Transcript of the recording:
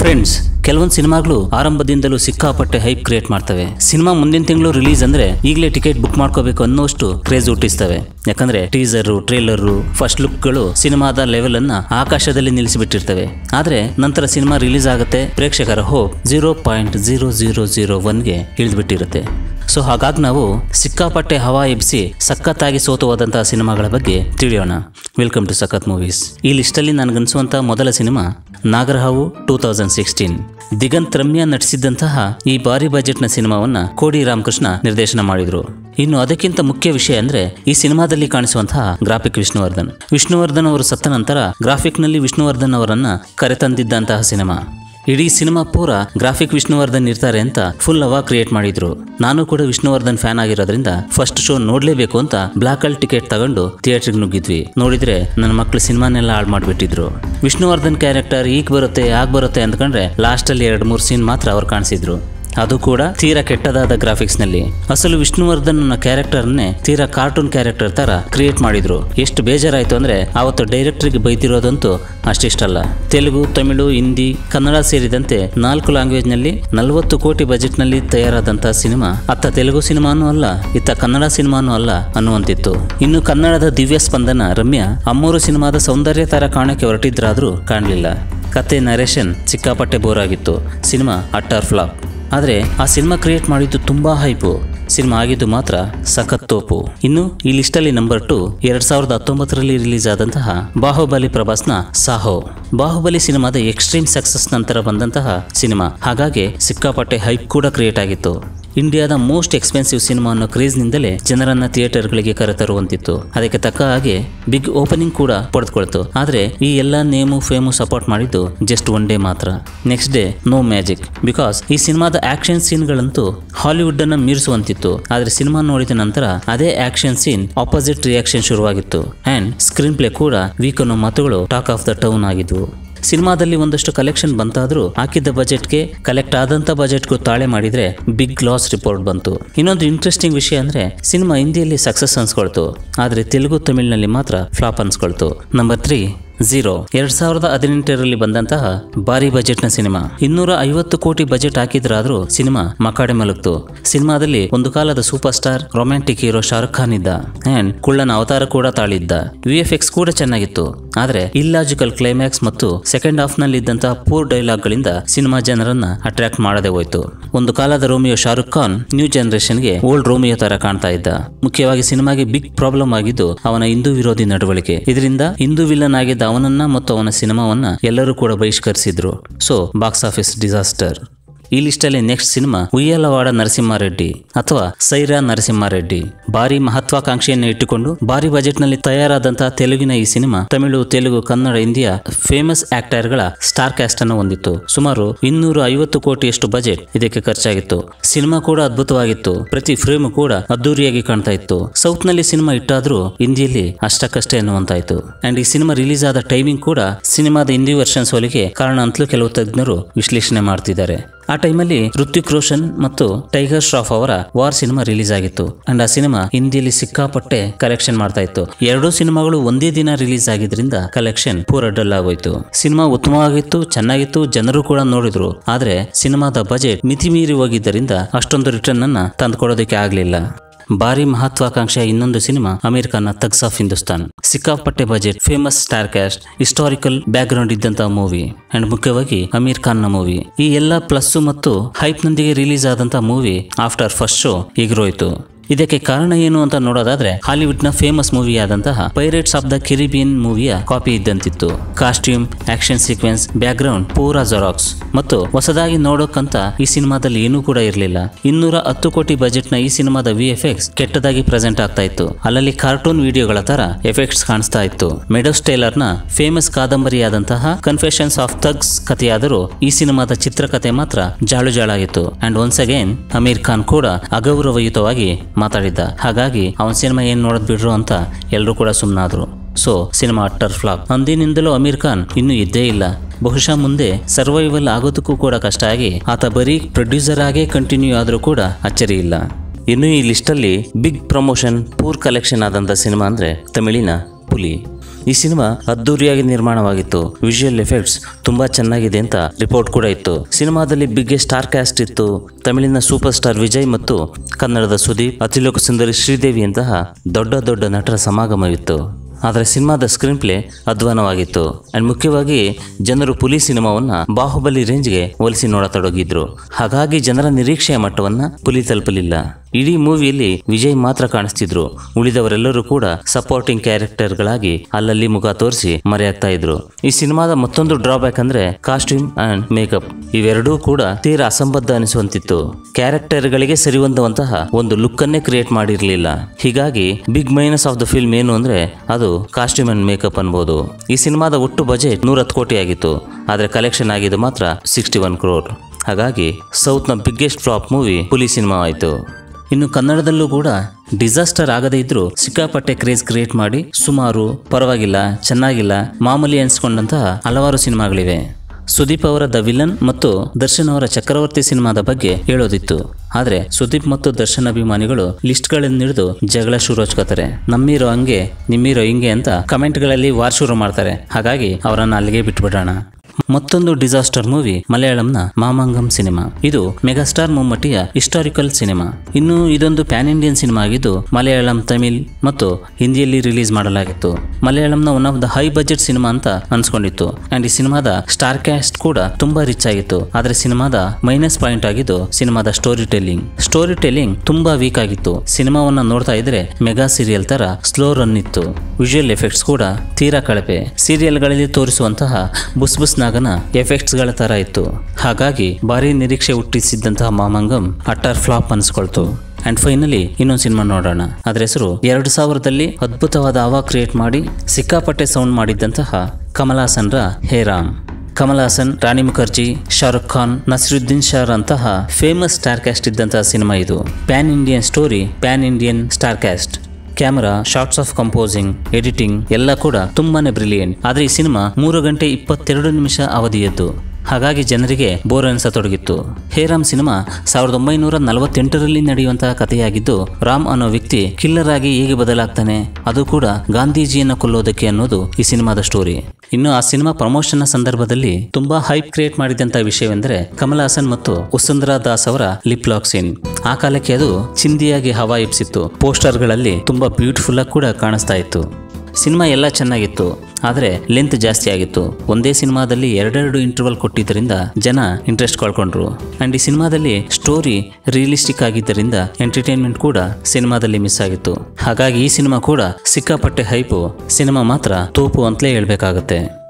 Friends, ಕೆಲವೊಂದು ಸಿನಿಮಾಗಳು ಆರಂಭದಿಂದಲೂ ಸಿಕ್ಕಾಪಟ್ಟೆ ಹೈಪ್ ಕ್ರಿಯೇಟ್ ಮಾಡ್ತವೆ. ಸಿನಿಮಾ ಮುಂದಿನ ತಿಂಗಳು ರಿಲೀಸ್ ಅಂದ್ರೆ ಈಗಲೇ ಟಿಕೆಟ್ ಬುಕ್ ಮಾಡ್ಕೋಬೇಕು ಅನ್ನೋಷ್ಟು ಕ್ರೇಜ್ ಹುಟ್ಟಿಸ್ತವೆ. ಯಾಕಂದ್ರೆ ಟೀಸರು, ಟ್ರೇಲರು, ಫಸ್ಟ್ ಲುಕ್ಗಳು ಸಿನಿಮಾದ ಲೆವೆಲ್ ಅನ್ನ ಆಕಾಶದಲ್ಲಿ ನಿಲ್ಲಿಸಿಬಿಟ್ಟಿರ್ತವೆ. ಆದ್ರೆ ನಂತರ ಸಿನಿಮಾ ರಿಲೀಸ್ ಆಗುತ್ತೆ, ಪ್ರೇಕ್ಷಕರ ಹೋಪ್ 0.0001ಗೆ ಇಳಿದ್ಬಿಟ್ಟಿರುತ್ತೆ. ಸೊ ಹಾಗಾಗಿ ನಾವು ಸಿಕ್ಕಾಪಟ್ಟೆ ಹವಾ ಎಬ್ಬಿಸಿ ಸಖತ್ತಾಗಿ ಸೋತು ಹೋದಂತಹ ಸಿನಿಮಾಗಳ ಬಗ್ಗೆ ತಿಳಿಯೋಣ. Welcome to Sakath movies. ಈ ಲಿಸ್ಟಲ್ಲಿ ನನಗನ್ಸುವಂತಹ ಮೊದಲ ಸಿನಿಮಾ ನಾಗರಹಾವು 2016. ದಿಗಂತ್ ರಮ್ಯಾ ನಟಿಸಿದ್ದಂತಹ ಈ ಭಾರಿ ಬಜೆಟ್ನ ಸಿನಿಮಾವನ್ನ ಕೋಡಿ ರಾಮಕೃಷ್ಣ ನಿರ್ದೇಶನ ಮಾಡಿದ್ರು. ಇನ್ನು ಅದಕ್ಕಿಂತ ಮುಖ್ಯ ವಿಷಯ ಅಂದ್ರೆ ಈ ಸಿನಿಮಾದಲ್ಲಿ ಕಾಣಿಸುವಂತಹ ಗ್ರಾಫಿಕ್ ವಿಷ್ಣುವರ್ಧನ್ ಅವರು ಸತ್ತ ನಂತರ ಗ್ರಾಫಿಕ್ ನಲ್ಲಿ ವಿಷ್ಣುವರ್ಧನ್ ಅವರನ್ನ ಕರೆತಂದಿದ್ದಂತಹ ಸಿನಿಮಾ. ಇಡೀ ಸಿನಿಮಾ ಪೂರ ಗ್ರಾಫಿಕ್ ವಿಷ್ಣುವರ್ಧನ್ ಇರ್ತಾರೆ ಅಂತ ಫುಲ್ ಹವಾ ಕ್ರಿಯೇಟ್ ಮಾಡಿದ್ರು. ನಾನು ಕೂಡ ವಿಷ್ಣುವರ್ಧನ್ ಫ್ಯಾನ್ ಆಗಿರೋದ್ರಿಂದ ಫಸ್ಟ್ ಶೋ ನೋಡ್ಲೇಬೇಕು ಅಂತ ಬ್ಲಾಕ್ ಅಲ್ಲಿ ಟಿಕೆಟ್ ತಗೊಂಡು ಥಿಯೇಟರ್ಗೆ ನುಗ್ಗಿದ್ವಿ. ನೋಡಿದ್ರೆ ನನ್ನ ಮಕ್ಕಳು ಸಿನಿಮಾನೆಲ್ಲ ಹಾಳು ಮಾಡಿಬಿಟ್ಟಿದ್ರು. ವಿಷ್ಣುವರ್ಧನ್ ಕ್ಯಾರೆಕ್ಟರ್ ಈಗ ಬರುತ್ತೆ ಆಗ ಬರುತ್ತೆ ಅಂದ್ಕೊಂಡ್ರೆ ಲಾಸ್ಟ್ ಅಲ್ಲಿ 2-3 ಸೀನ್ ಮಾತ್ರ ಅವ್ರು ಕಾಣಿಸಿದ್ರು. ಅದು ಕೂಡ ತೀರಾ ಕೆಟ್ಟದಾದ ಗ್ರಾಫಿಕ್ಸ್ ನಲ್ಲಿ. ಅಸಲು ವಿಷ್ಣುವರ್ಧನ್ ಕ್ಯಾರೆಕ್ಟರ್ನೇ ತೀರಾ ಕಾರ್ಟೂನ್ ಕ್ಯಾರೆಕ್ಟರ್ ತರ ಕ್ರಿಯೇಟ್ ಮಾಡಿದ್ರು. ಎಷ್ಟು ಬೇಜಾರಾಯ್ತು ಅಂದ್ರೆ ಅವತ್ತು ಡೈರೆಕ್ಟರ್ಗೆ ಬೈದಿರೋದಂತೂ ಅಷ್ಟಿಷ್ಟಲ್ಲ. ತೆಲುಗು, ತಮಿಳು, ಹಿಂದಿ, ಕನ್ನಡ ಸೇರಿದಂತೆ 4 ಲ್ಯಾಂಗ್ವೇಜ್ ನಲ್ಲಿ 40 ಕೋಟಿ ಬಜೆಟ್ ನಲ್ಲಿ ತಯಾರಾದಂತಹ ಸಿನಿಮಾ ಅತ್ತ ತೆಲುಗು ಸಿನಿಮಾನೂ ಅಲ್ಲ, ಇತ್ತ ಕನ್ನಡ ಸಿನಿಮಾನೂ ಅಲ್ಲ ಅನ್ನುವಂತಿತ್ತು. ಇನ್ನು ಕನ್ನಡದ ದಿವ್ಯ ಸ್ಪಂದನ ರಮ್ಯಾ ಅಮ್ಮೂರು ಸಿನಿಮಾದ ಸೌಂದರ್ಯ ತರ ಕಾಣಕ್ಕೆ ಹೊರಟಿದ್ರಾದ್ರೂ ಕಾಣಲಿಲ್ಲ. ಕತೆ ನರೇಷನ್ ಸಿಕ್ಕಾಪಟ್ಟೆ ಬೋರ್ ಆಗಿತ್ತು. Cinema utter flop. ಆದರೆ ಆ ಸಿನಿಮಾ ಕ್ರಿಯೇಟ್ ಮಾಡಿದ್ದು ತುಂಬಾ ಹೈಪು. ಸಿನಿಮಾ ಆಗಿದ್ದು ಮಾತ್ರ ಸಖತ್ ತೋಪು. ಇನ್ನು ಈ ಲಿಸ್ಟಲ್ಲಿ ನಂಬರ್ 2 2019ರಲ್ಲಿ ರಿಲೀಸ್ ಆದಂತಹ ಬಾಹುಬಲಿ ಪ್ರಭಾಸ್ನ ಸಾಹೋ. ಬಾಹುಬಲಿ ಸಿನಿಮಾದ ಎಕ್ಸ್ಟ್ರೀಮ್ ಸಕ್ಸಸ್ ನಂತರ ಬಂದಂತಹ ಸಿನಿಮಾ, ಹಾಗಾಗಿ ಸಿಕ್ಕಾಪಟ್ಟೆ ಹೈಪ್ ಕೂಡ ಕ್ರಿಯೇಟ್ ಆಗಿತ್ತು. ಇಂಡಿಯಾದ ಮೋಸ್ಟ್ ಎಕ್ಸ್ಪೆನ್ಸಿವ್ ಸಿನಿಮಾ ಅನ್ನೋ ಕ್ರೇಜ್ನಿಂದಲೇ ಜನರನ್ನ ಥಿಯೇಟರ್ಗಳಿಗೆ ಕರೆತರುವಂತಿತ್ತು. ಅದಕ್ಕೆ ತಕ್ಕ ಹಾಗೆ ಬಿಗ್ ಓಪನಿಂಗ್ ಕೂಡ ಪಡೆದುಕೊಳ್ತು. ಆದ್ರೆ ಈ ಎಲ್ಲ ನೇಮು ಫೇಮು ಸಪೋರ್ಟ್ ಮಾಡಿದ್ದು ಜಸ್ಟ್ 1 ಡೇ ಮಾತ್ರ. Next day no magic. Because ಈ ಸಿನಿಮಾದ ಆಕ್ಷನ್ ಸೀನ್ಗಳಂತೂ ಹಾಲಿವುಡ್ ಅನ್ನ ಮೀರಿಸುವಂತಿತ್ತು. ಆದ್ರೆ ಸಿನಿಮಾ ನೋಡಿದ ನಂತರ ಅದೇ ಆಕ್ಷನ್ ಸೀನ್ ಆಪೋಸಿಟ್ ರಿಯಾಕ್ಷನ್ ಶುರುವಾಗಿತ್ತು. ಅಂಡ್ ಸ್ಕ್ರೀನ್ ಪ್ಲೇ ಕೂಡ ವೀಕ್ ಅನ್ನೋ ಮಾತುಗಳು ಟಾಕ್ ಆಫ್ ದ ಟೌನ್ ಆಗಿದ್ವು. ಸಿನಿಮಾದಲ್ಲಿ ಒಂದಷ್ಟು ಕಲೆಕ್ಷನ್ ಬಂತಾದ್ರೂ ಹಾಕಿದ್ದ ಬಜೆಟ್ಗೆ ಕಲೆಕ್ಟ್ ಆದಂತ ಬಜೆಟ್ಗೂ ತಾಳೆ ಮಾಡಿದ್ರೆ ಬಿಗ್ ಲಾಸ್ ರಿಪೋರ್ಟ್ ಬಂತು. ಇನ್ನೊಂದು ಇಂಟ್ರೆಸ್ಟಿಂಗ್ ವಿಷಯ ಅಂದ್ರೆ ಸಿನಿಮಾ ಹಿಂದಿಯಲ್ಲಿ ಸಕ್ಸಸ್ ಅನ್ಸ್ಕೊಳ್ತು, ಆದ್ರೆ ತೆಲುಗು, ತಮಿಳಿನಲ್ಲಿ ಮಾತ್ರ ಫ್ಲಾಪ್ ಅನ್ಸ್ಕೊಳ್ತು. ನಂಬರ್ 3 0 2018ರಲ್ಲಿ ಬಂದಂತಹ ಭಾರಿ ಬಜೆಟ್ನ ಸಿನಿಮಾ. 250 ಕೋಟಿ ಬಜೆಟ್ ಹಾಕಿದ್ರಾದ್ರೂ ಸಿನಿಮಾ ಮಕಾಡೆ ಮಲಗ್ತು. ಸಿನಿಮಾದಲ್ಲಿ ಒಂದು ಕಾಲದ super star romantic hero Shahrukh Khan ಇದ್ದ. ಅಂಡ್ ಕುಳ್ಳನ ಅವತಾರ ಕೂಡ ತಾಳಿದ್ದ. VFX ಕೂಡ ಚೆನ್ನಾಗಿತ್ತು. ಆದ್ರೆ ಇಲ್ಲಾಜಿಕಲ್ ಕ್ಲೈಮ್ಯಾಕ್ಸ್ ಮತ್ತು ಸೆಕೆಂಡ್ ಹಾಫ್ ನಲ್ಲಿ ಇದ್ದಂತಹ ಪೂರ್ ಡೈಲಾಗ್ ಗಳಿಂದ ಸಿನಿಮಾ ಜನರನ್ನ ಅಟ್ರಾಕ್ಟ್ ಮಾಡದೆ ಹೋಯ್ತು. ಒಂದು ಕಾಲದ ರೋಮಿಯೋ ಶಾರುಖ್ ಖಾನ್ ನ್ಯೂ ಜನರೇಷನ್ಗೆ ಓಲ್ಡ್ ರೋಮಿಯೋ ತರ ಕಾಣ್ತಾ ಇದ್ದ. ಮುಖ್ಯವಾಗಿ ಸಿನಿಮಾಗೆ ಬಿಗ್ ಪ್ರಾಬ್ಲಮ್ ಆಗಿದ್ದು ಅವನ ಹಿಂದೂ ವಿರೋಧಿ ನಡವಳಿಕೆ. ಇದರಿಂದ ಹಿಂದೂ ವಿಲನ್ ಆಗಿದ್ದ ಅವನನ್ನ ಮತ್ತು ಅವನ ಸಿನಿಮಾವನ್ನ ಎಲ್ಲರೂ ಕೂಡ ಬಹಿಷ್ಕರಿಸಿದ್ರು. So box office disaster. ಈ ಲಿಸ್ಟಲ್ಲಿ ನೆಕ್ಸ್ಟ್ ಸಿನಿಮಾ ಉಯ್ಯಾಲವಾಡ ನರಸಿಂಹಾರೆಡ್ಡಿ ಅಥವಾ ಸೈರಾ ನರಸಿಂಹಾರೆಡ್ಡಿ. ಭಾರಿ ಮಹತ್ವಾಕಾಂಕ್ಷೆಯನ್ನು ಇಟ್ಟುಕೊಂಡು ಭಾರಿ ಬಜೆಟ್ ನಲ್ಲಿ ತಯಾರಾದಂತಹ ತೆಲುಗಿನ ಈ ಸಿನಿಮಾ ತಮಿಳು, ತೆಲುಗು, ಕನ್ನಡ, ಹಿಂದಿಯ ಫೇಮಸ್ ಆಕ್ಟರ್ ಗಳ ಸ್ಟಾರ್ ಕ್ಯಾಸ್ಟ್ ಅನ್ನು ಹೊಂದಿತ್ತು. ಸುಮಾರು 250 ಕೋಟಿಯಷ್ಟು ಬಜೆಟ್ ಇದಕ್ಕೆ ಖರ್ಚಾಗಿತ್ತು. ಸಿನಿಮಾ ಕೂಡ ಅದ್ಭುತವಾಗಿತ್ತು. ಪ್ರತಿ ಫ್ರೇಮ್ ಕೂಡ ಅದ್ದೂರಿಯಾಗಿ ಕಾಣ್ತಾ ಇತ್ತು. ಸೌತ್ ನಲ್ಲಿ ಸಿನಿಮಾ ಇಟ್ಟಾದ್ರೂ ಹಿಂದಿಯಲ್ಲಿ ಅಷ್ಟಕ್ಕಷ್ಟೇ ಅನ್ನುವಂತಾಯ್ತು. ಅಂಡ್ ಈ ಸಿನಿಮಾ ರಿಲೀಸ್ ಆದ ಟೈಮಿಂಗ್ ಕೂಡ ಸಿನಿಮಾದ ಹಿಂದಿ ವರ್ಷನ್ ಸೋಲಿಗೆ ಕಾರಣ ಅಂತಲೂ ಕೆಲವು ತಜ್ಞರು ವಿಶ್ಲೇಷಣೆ ಮಾಡ್ತಿದ್ದಾರೆ. ಆ ಟೈಮಲ್ಲಿ ಋತ್ವಿಕ್ ರೋಷನ್ ಮತ್ತು ಟೈಗರ್ ಶ್ರಾಫ್ ಅವರ ವಾರ್ ಸಿನಿಮಾ ರಿಲೀಸ್ ಆಗಿತ್ತು. ಅಂಡ್ ಆ ಸಿನಿಮಾ ಹಿಂದಿಯಲ್ಲಿ ಸಿಕ್ಕಾಪಟ್ಟೆ ಕಲೆಕ್ಷನ್ ಮಾಡ್ತಾ ಇತ್ತು. 2 ಸಿನಿಮಾಗಳು ಒಂದೇ ದಿನ ರಿಲೀಸ್ ಆಗಿದ್ರಿಂದ ಕಲೆಕ್ಷನ್ ಪೂರ ಡಲ್ ಆಗೋಯ್ತು. ಸಿನಿಮಾ ಉತ್ತಮವಾಗಿತ್ತು, ಚೆನ್ನಾಗಿತ್ತು, ಜನರು ಕೂಡ ನೋಡಿದ್ರು. ಆದ್ರೆ ಸಿನಿಮಾದ ಬಜೆಟ್ ಮಿತಿ ಮೀರಿ ಹೋಗಿದ್ದರಿಂದ ಅಷ್ಟೊಂದು ರಿಟರ್ನ್ ಅನ್ನ ತಂದುಕೊಡೋದಕ್ಕೆ ಆಗ್ಲಿಲ್ಲ. ಭಾರಿ ಮಹತ್ವಾಕಾಂಕ್ಷೆಯ ಇನ್ನೊಂದು ಸಿನಿಮಾ ಅಮೀರ್ ಖಾನ್ ನ ಥಗ್ಸ್ ಆಫ್ ಹಿಂದೂಸ್ತಾನ್. ಸಿಕ್ಕಾಪಟ್ಟೆ budget, famous star cast, historical background ಇದ್ದಂತಹ ಮೂವಿ ಅಂಡ್ ಮುಖ್ಯವಾಗಿ ಅಮೀರ್ ಖಾನ್ ನ ಮೂವಿ. ಈ ಎಲ್ಲ ಪ್ಲಸ್ ಮತ್ತು ಹೈಪ್ ನೊಂದಿಗೆ ರಿಲೀಸ್ ಆದಂತಹ ಮೂವಿ ಆಫ್ಟರ್ ಫಸ್ಟ್ ಶೋ ಎಗರೋಯ್ತು. ಇದಕ್ಕೆ ಕಾರಣ ಏನು ಅಂತ ನೋಡೋದಾದ್ರೆ ಹಾಲಿವುಡ್ ನ ಫೇಮಸ್ ಮೂವಿ ಆದಂತಹ ಪೈರೇಟ್ಸ್ ಆಫ್ ದ ಕೆರಿಬಿಯನ್ ಮೂವಿಯ ಕಾಪಿ ಇದ್ದಂತಿತ್ತು. Costume, action sequence, background ಪೂರಾ ಜೆರಾಕ್ಸ್. ಮತ್ತು ಹೊಸದಾಗಿ ನೋಡೋಕಂತ ಈ ಸಿನಿಮಾದಲ್ಲಿ ಏನೂ ಕೂಡ ಇರಲಿಲ್ಲ. 210 ಕೋಟಿ ಬಜೆಟ್ ನ ಈ ಸಿನಿಮಾದ VFX ಕೆಟ್ಟದಾಗಿ ಪ್ರೆಸೆಂಟ್ ಆಗ್ತಾ ಇತ್ತು. ಅಲ್ಲಲ್ಲಿ ಕಾರ್ಟೂನ್ ವಿಡಿಯೋಗಳ ತರ ಎಫೆಕ್ಟ್ಸ್ ಕಾಣಿಸ್ತಾ ಇತ್ತು. ಮೆಡೋಸ್ ಟೇಲರ್ ನ ಫೇಮಸ್ ಕಾದಂಬರಿಯಾದಂತಹ ಕನ್ಫೆಷನ್ಸ್ ಆಫ್ ಥಗ್ಸ್ ಕಥೆಯಾದರೂ ಈ ಸಿನಿಮಾದ ಚಿತ್ರಕಥೆ ಮಾತ್ರ ಜಾಳಾಗಿತ್ತು. And once again Aamir Khan ಕೂಡ ಅಗೌರವಯುತವಾಗಿ ಮಾತಾಡಿದ್ದ. ಹಾಗಾಗಿ ಅವನ ಸಿನಿಮಾ ಏನ್ ನೋಡದ್ ಬಿಡ್ರು ಅಂತ ಎಲ್ಲರೂ ಕೂಡ ಸುಮ್ಮನಾದ್ರು. So cinema utter flop. ಅಂದಿನಿಂದಲೂ ಅಮೀರ್ ಖಾನ್ ಇನ್ನೂ ಇದ್ದೇ ಇಲ್ಲ. ಬಹುಶಃ ಮುಂದೆ ಸರ್ವೈವಲ್ ಆಗೋದಕ್ಕೂ ಕೂಡ ಕಷ್ಟ ಆಗಿ ಆತ ಬರೀ ಪ್ರೊಡ್ಯೂಸರ್ ಆಗೇ ಕಂಟಿನ್ಯೂ ಆದ್ರೂ ಕೂಡ ಅಚ್ಚರಿ ಇಲ್ಲ. ಇನ್ನು ಈ ಲಿಸ್ಟಲ್ಲಿ ಬಿಗ್ ಪ್ರಮೋಷನ್, ಪೂರ್ ಕಲೆಕ್ಷನ್ ಆದಂತ ಸಿನಿಮಾ ಅಂದ್ರೆ ತಮಿಳಿನ ಪುಲಿ. ಈ ಸಿನಿಮಾ ಅದ್ದೂರಿಯಾಗಿ ನಿರ್ಮಾಣವಾಗಿತ್ತು. ವಿಜುವಲ್ ಎಫೆಕ್ಟ್ಸ್ ತುಂಬಾ ಚೆನ್ನಾಗಿದೆ ಅಂತ ರಿಪೋರ್ಟ್ ಕೂಡ ಇತ್ತು. ಸಿನಿಮಾದಲ್ಲಿ ಬಿಗ್ಗೆಸ್ಟ್ ಸ್ಟಾರ್ ಕ್ಯಾಸ್ಟ್ ಇತ್ತು. ತಮಿಳಿನ ಸೂಪರ್ ಸ್ಟಾರ್ ವಿಜಯ್ ಮತ್ತು ಕನ್ನಡದ ಸುದೀಪ್, ಅತಿಲೋಕ ಸುಂದರಿ ಶ್ರೀದೇವಿಯಂತಹ ದೊಡ್ಡ ದೊಡ್ಡ ನಟರ ಸಮಾಗಮವಿತ್ತು. ಆದರೆ ಸಿನಿಮಾದ ಸ್ಕ್ರೀನ್ ಪ್ಲೇ ಅಧ್ವಾನವಾಗಿತ್ತು. ಅಂಡ್ ಮುಖ್ಯವಾಗಿ ಜನರು ಪುಲಿ ಸಿನಿಮಾವನ್ನ ಬಾಹುಬಲಿ ರೇಂಜ್ಗೆ ಹೋಲಿಸಿ ನೋಡತೊಡಗಿದ್ರು. ಹಾಗಾಗಿ ಜನರ ನಿರೀಕ್ಷೆಯ ಮಟ್ಟವನ್ನ ಪುಲಿ ತಲುಪಲಿಲ್ಲ. ಇಡೀ ಮೂವಿಯಲ್ಲಿ ವಿಜಯ್ ಮಾತ್ರ ಕಾಣಿಸ್ತಿದ್ರು. ಉಳಿದವರೆಲ್ಲರೂ ಕೂಡ ಸಪೋರ್ಟಿಂಗ್ ಕ್ಯಾರೆಕ್ಟರ್ಗಳಾಗಿ ಅಲ್ಲಲ್ಲಿ ಮುಖ ತೋರಿಸಿ ಮರೆಯಾಗ್ತಾ ಇದ್ರು. ಈ ಸಿನಿಮಾದ ಮತ್ತೊಂದು ಡ್ರಾಬ್ಯಾಕ್ ಅಂದ್ರೆ ಕಾಸ್ಟ್ಯೂಮ್ ಅಂಡ್ ಮೇಕಪ್. ಇವೆರಡೂ ಕೂಡ ತೀರಾ ಅಸಂಬದ್ಧ ಅನಿಸುವಂತಿತ್ತು. ಕ್ಯಾರೆಕ್ಟರ್ಗಳಿಗೆ ಸರಿಹೊಂದುವಂತಹ ಒಂದು ಲುಕ್ ಅನ್ನೇ ಕ್ರಿಯೇಟ್ ಮಾಡಿರಲಿಲ್ಲ. ಹೀಗಾಗಿ big minus of the film ಏನು ಅಂದ್ರೆ ಅದು ಕಾಸ್ಟ್ಯೂಮ್ ಅಂಡ್ ಮೇಕಪ್ ಅನ್ಬೋದು. ಈ ಸಿನಿಮಾದ ಒಟ್ಟು ಬಜೆಟ್ 110 ಕೋಟಿ ಆಗಿತ್ತು. ಆದರೆ ಕಲೆಕ್ಷನ್ ಆಗಿದ್ದು ಮಾತ್ರ 61 crore. ಹಾಗಾಗಿ ಸೌತ್ನ biggest flop movie Puli cinema ಆಯಿತು. ಇನ್ನು ಕನ್ನಡದಲ್ಲೂ ಕೂಡ ಡಿಸಾಸ್ಟರ್ ಆಗದೇ ಇದ್ರೂ ಸಿಕ್ಕಾಪಟ್ಟೆ ಕ್ರೇಜ್ ಕ್ರಿಯೇಟ್ ಮಾಡಿ ಸುಮಾರು ಪರವಾಗಿಲ್ಲ, ಚೆನ್ನಾಗಿಲ್ಲ, ಮಾಮೂಲಿ ಅನ್ಸ್ಕೊಂಡಂತಹ ಹಲವಾರು ಸಿನಿಮಾಗಳಿವೆ. ಸುದೀಪ್ ಅವರ ದ ವಿಲನ್ ಮತ್ತು ದರ್ಶನ್ ಅವರ ಚಕ್ರವರ್ತಿ ಸಿನಿಮಾದ ಬಗ್ಗೆ ಹೇಳೋದಿತ್ತು. ಆದ್ರೆ ಸುದೀಪ್ ಮತ್ತು ದರ್ಶನ್ ಅಭಿಮಾನಿಗಳು ಲಿಸ್ಟ್ಗಳನ್ನು ಹಿಡಿದು ಜಗಳ ಶುರು ಹಚ್ಕೋತಾರೆ. ನಮ್ಮೀರೋ ಹಂಗೆ, ನಿಮ್ಮೀರೋ ಹಿಂಗೆ ಅಂತ ಕಮೆಂಟ್ಗಳಲ್ಲಿ ವಾರ್ ಶುರು ಮಾಡ್ತಾರೆ. ಹಾಗಾಗಿ ಅವರನ್ನ ಅಲ್ಲಿಗೆ ಬಿಟ್ಬಿಡೋಣ. ಮತ್ತೊಂದು ಡಿಸಾಸ್ಟರ್ ಮೂವಿ ಮಲಯಾಳಂನ ಮಾಮಂಗಂ ಸಿನಿಮಾ. ಇದು ಮೆಗಾಸ್ಟಾರ್ ಮಮ್ಮಟ್ಟಿಯ ಹಿಸ್ಟಾರಿಕಲ್ ಸಿನಿಮಾ. ಇನ್ನು ಇದೊಂದು ಪ್ಯಾನ್ ಇಂಡಿಯನ್ ಸಿನಿಮಾ ಆಗಿದ್ದು ಮಲಯಾಳಂ, ತಮಿಳ್ ಮತ್ತು ಹಿಂದಿಯಲ್ಲಿ ರಿಲೀಸ್ ಮಾಡಲಾಗಿತ್ತು. ಮಲಯಾಳಂನ one of the high budget cinema ಅಂತ ಅನ್ಸ್ಕೊಂಡಿತ್ತು. ಅಂಡ್ ಈ ಸಿನಿಮಾದ ಸ್ಟಾರ್ ಕ್ಯಾಸ್ಟ್ ಕೂಡ ತುಂಬಾ ರಿಚ್ ಆಗಿತ್ತು. ಆದ್ರೆ ಸಿನಿಮಾದ ಮೈನಸ್ ಪಾಯಿಂಟ್ ಆಗಿದ್ದು ಸಿನಿಮಾದ ಸ್ಟೋರಿ ಟೆಲ್ಲಿಂಗ್ ತುಂಬಾ ವೀಕ್ ಆಗಿತ್ತು. ಸಿನಿಮಾವನ್ನ ನೋಡ್ತಾ ಇದ್ರೆ ಮೆಗಾ ಸೀರಿಯಲ್ ತರ ಸ್ಲೋ ರನ್ ಇತ್ತು. ವಿಜುವಲ್ ಎಫೆಕ್ಟ್ಸ್ ಕೂಡ ತೀರಾ ಕಳಪೆ. ಸೀರಿಯಲ್ಗಳಲ್ಲಿ ತೋರಿಸುವಂತಹ ಬುಸ್ ನಾಗನ ಎಫೆಕ್ಟ್ಸ್ ಗಳ ತರ ಇತ್ತು. ಹಾಗಾಗಿ ಭಾರಿ ನಿರೀಕ್ಷೆ ಹುಟ್ಟಿಸಿದ್ದಂತಹ ಮಾಮಂಗಂ ಅಟ್ಟರ್ ಫ್ಲಾಪ್ ಅನ್ಸ್ಕೊಳ್ತು. ಅಂಡ್ ಫೈನಲಿ ಇನ್ನೊಂದು ಸಿನಿಮಾ ನೋಡೋಣ. ಅದ್ರ ಹೆಸರು 2000ರಲ್ಲಿ ಅದ್ಭುತವಾದ ಹವಾ ಕ್ರಿಯೇಟ್ ಮಾಡಿ ಸಿಕ್ಕಾಪಟ್ಟೆ ಸೌಂಡ್ ಮಾಡಿದ್ದಂತಹ ಕಮಲ್ ಹಾಸನ್ರ ಹೇ ರಾಮ್. ಕಮಲ್ ಹಾಸನ್, ರಾಣಿ ಮುಖರ್ಜಿ, ಶಾರುಖ್ ಖಾನ್, ನಸಿರುದ್ದೀನ್ ಶಾ ಅಂತಹ ಫೇಮಸ್ ಸ್ಟಾರ್ ಕ್ಯಾಸ್ಟ್ ಇದ್ದಂತಹ ಸಿನಿಮಾ ಇದು. Pan Indian story, pan Indian star cast. Camera, shots of composing, editing ಎಲ್ಲ ಕೂಡ ತುಂಬಾನೇ ಬ್ರಿಲಿಯಂಟ್. ಆದ್ರೆ ಈ ಸಿನಿಮಾ 3 ಗಂಟೆ 22 ನಿಮಿಷ ಅವಧಿಯದ್ದು. ಹಾಗಾಗಿ ಜನರಿಗೆ ಬೋರ್ ಅನಿಸತೊಡಗಿತ್ತು. ಹೇ ರಾಮ್ ಸಿನಿಮಾ 1948ರಲ್ಲಿ ನಡೆಯುವಂತಹ ಕಥೆಯಾಗಿದ್ದು, ರಾಮ್ ಅನ್ನೋ ವ್ಯಕ್ತಿ ಕಿಲ್ಲರ್ ಆಗಿ ಹೇಗೆ ಬದಲಾಗ್ತಾನೆ, ಅದು ಕೂಡ ಗಾಂಧೀಜಿಯನ್ನ ಕೊಲ್ಲೋದಕ್ಕೆ ಅನ್ನೋದು ಈ ಸಿನಿಮಾದ ಸ್ಟೋರಿ. ಇನ್ನು ಆ ಸಿನಿಮಾ ಪ್ರಮೋಷನ್ ನ ಸಂದರ್ಭದಲ್ಲಿ ತುಂಬಾ ಹೈಪ್ ಕ್ರಿಯೇಟ್ ಮಾಡಿದಂತ ವಿಷಯವೆಂದ್ರೆ ಕಮಲ್ ಹಾಸನ್ ಮತ್ತು ವಸುಂಧರಾ ದಾಸ್ ಅವರ ಲಿಪ್ ಲಾಕ್ ಸೀನ್. ಆ ಕಾಲಕ್ಕೆ ಅದು ಚಿಂದಿಯಾಗಿ ಹವಾ ಎಬ್ಸಿತ್ತು. ಪೋಸ್ಟರ್ಗಳಲ್ಲಿ ತುಂಬಾ ಬ್ಯೂಟಿಫುಲ್ ಆಗಿ ಕೂಡ ಕಾಣಿಸ್ತಾ ಇತ್ತು. ಸಿನಿಮಾ ಎಲ್ಲ ಚೆನ್ನಾಗಿತ್ತು, ಆದರೆ ಲೆಂತ್ ಜಾಸ್ತಿ ಆಗಿತ್ತು. ಒಂದೇ ಸಿನಿಮಾದಲ್ಲಿ 2 ಇಂಟರ್ವಲ್ ಕೊಟ್ಟಿದ್ದರಿಂದ ಜನ ಇಂಟ್ರೆಸ್ಟ್ ಕಳ್ಕೊಂಡ್ರು. ಅಂಡ್ ಈ ಸಿನಿಮಾದಲ್ಲಿ ಸ್ಟೋರಿ ರಿಯಲಿಸ್ಟಿಕ್ ಆಗಿದ್ದರಿಂದ ಎಂಟರ್ಟೈನ್ಮೆಂಟ್ ಕೂಡ ಸಿನಿಮಾದಲ್ಲಿ ಮಿಸ್ ಆಗಿತ್ತು. ಹಾಗಾಗಿ ಈ ಸಿನಿಮಾ ಕೂಡ ಸಿಕ್ಕಾಪಟ್ಟೆ ಹೈಪು. ಸಿನಿಮಾ ಮಾತ್ರ ತೋಪು ಅಂತಲೇ ಹೇಳ್ಬೇಕಾಗತ್ತೆ.